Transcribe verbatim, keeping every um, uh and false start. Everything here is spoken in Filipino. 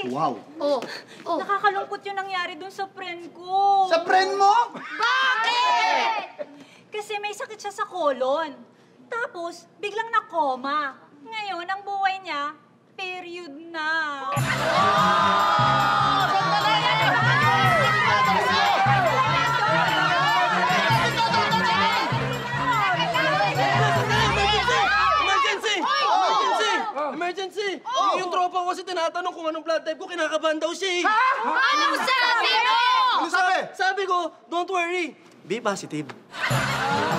Wow. Oh, oh. Nakakalungkot yung nangyari dun sa friend ko. Sa friend mo? Bakit? Kasi may sakit siya sa colon. Tapos, biglang na-coma. Ngayon, ang buhay niya, period na. Emergency! Oh. Yung tropa ko kasi tinatanong kung anong blood type ko, kinakabahan daw siya eh. Ha? Anong sabi mo? Ano sabi? Sabi ko, don't worry, B positive.